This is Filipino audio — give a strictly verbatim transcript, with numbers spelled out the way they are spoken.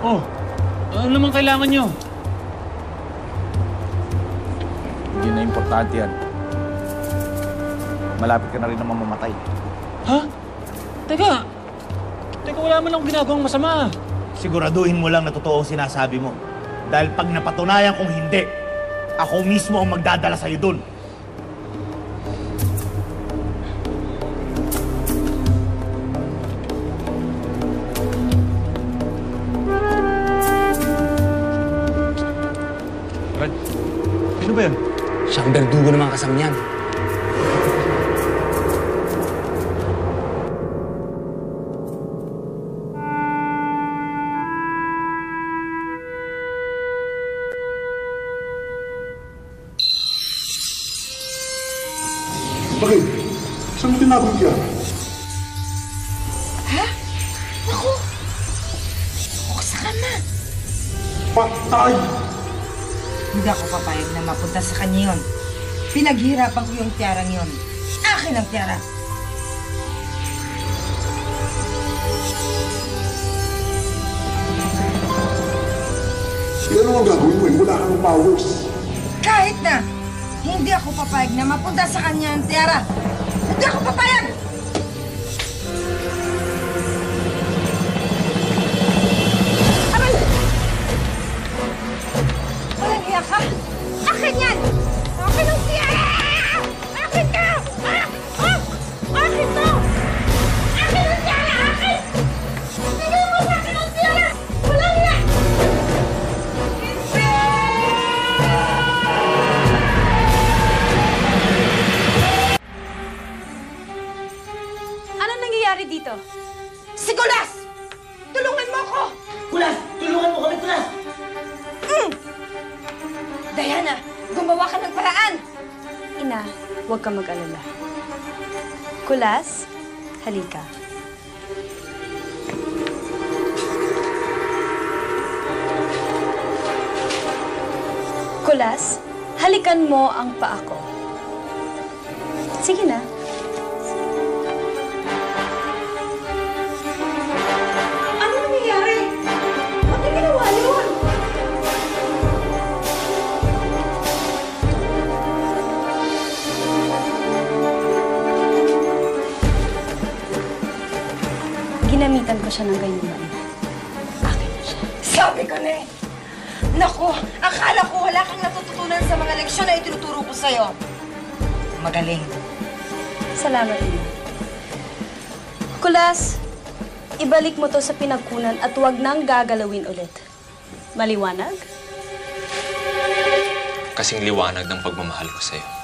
Oh, ano naman kailangan nyo? Hindi na importante yan. Malapit ka na rin naman mamatay. Ha? Teka! Teka, wala man akong ginagawang masama. Siguraduhin mo lang na totoo ang sinasabi mo. Dahil pag napatunayan kong hindi, ako mismo ang magdadala sa'yo dun. Brad, sino ba yun? Siyang berdugo ng mga kasama niyan. Bakit? Saan tinapon ka? Ha? Naku! Buksa ka na! Patay! Hindi ako papayag na mapunta sa kanya yun. Pinaghihirapan ko yung tiarang yun. Akin ang tiara! Ano ang gagawin mo eh? Wala kang powers. Kahit na! Hindi ako papayag na mapunta sa kanya ang tiara! Hindi ako papayag! Aray! Walang hiya ka? Akin yan! Akin ang tiara! Akin ka! Ah! Ah! Akin to! Akin ang tiara! Akin! Bigay mo sa akin ang tiara! Walang hiya! Ano nangyayari dito? Si Kulas! Tulungan mo ako! Kulas! Tulungan mo kami, Kulas! Mm! Diana, gumawa ka ng paraan! Ina, huwag ka mag-alala. Kulas, halika. Kulas, halikan mo ang paa ko. Sige na. Ano nangyayari? Bakit ginawa yun? Ginamitan ko siya ng gayuman. Akin na siya. Sabi ko na eh! Naku, akala ko wala kang natututunan sa mga leksyon na itinuturo ko sa'yo. Magaling. Salamat, Ina. Kulas, ibalik mo to sa pinagkunan at huwag nang gagalawin ulit. Maliwanag? Kasing liwanag ng pagmamahal ko sa'yo.